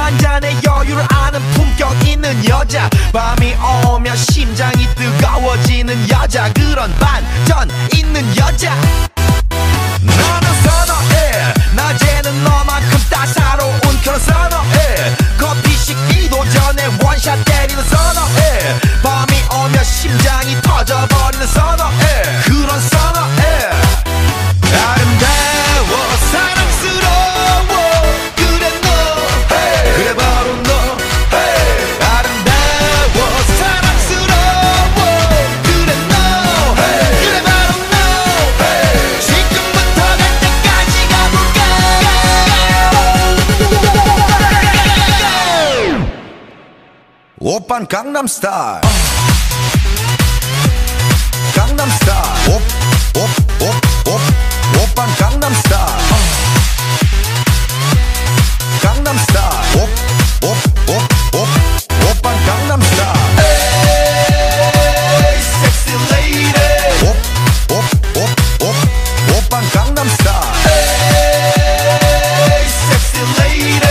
한 잔의 여유를 아는 품격 있는 여자 밤이 오면 심장이 뜨거워지는 여자 그런 반전 있는 여자 너는 선호해 낮에는 너만큼 따사로운 그런 선호해 커피 식기도 전에 원샷 때리는 선호해 밤이 오면 심장이 터져버리는 선호해 그런 선호해 아름다워 사랑스러워 그래 너 hey. 그래 바로 너 hey. 아름다워 사랑스러워 그래 너 hey. 그래 바로 너 hey. 지금부터 갈 때까지 가볼까 오빤 강남스타일 강남스타일 오빤 강남스타일 강남스타일 오빤 강남스타일 에이 섹시 레이디 오빤 강남스타일 에이 섹시 레이디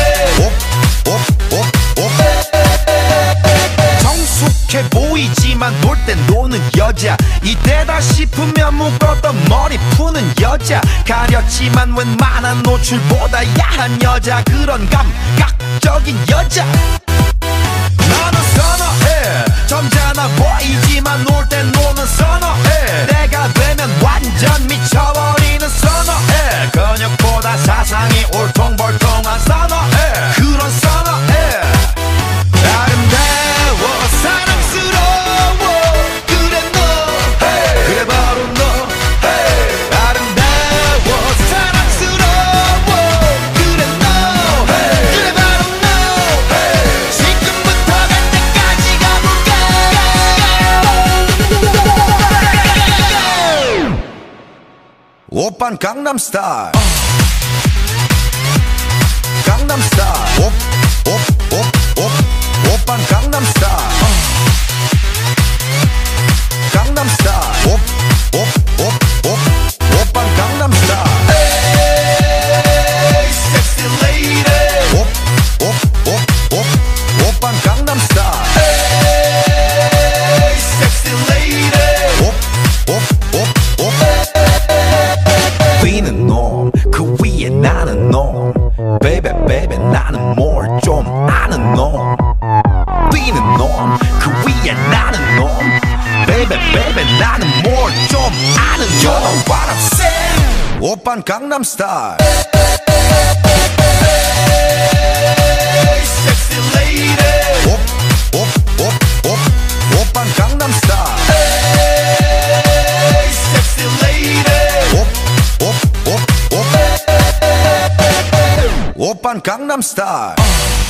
성숙해 보이지만 놀 땐 노는 여자 이때다 싶으면 묶었던 머리 푸는 여자 가렸지만 웬만한 노출보다 야한 여자 그런 감각적인 여자 너는 선호해 점잖아 보이지만 놀 땐 노는 선호해 내가 되면 완전 미쳐버리는 선호해 근육보다 사상이 울퉁불퉁한 선호해 그런 선호해 아름다워 사랑스러워 그래 너 hey. 그래 바로 너 hey. 아름다워 사랑스러워 그래 너 hey. 그래 바로 너 hey. 지금부터 갈 때까지 가볼까 오빤 강남스타일 강남스타일 오빤 강남스타일 강남스타일 오빤 강남스타일 에이 섹시 레이디 오빤 강남스타일 에이 섹시 레이디 위는 놈 그 위에 나는 놈 베이베 베이베 나는 뭘 좀 아는 놈 뛰는 놈 그 위에 나는 놈 베이베 베이베 나는 뭘 좀 아는 놈 You know what I'm saying 오빤 강남스타일 Hey sexy lady 오빤 강남스타일 Hey sexy lady 오빤 강남스타일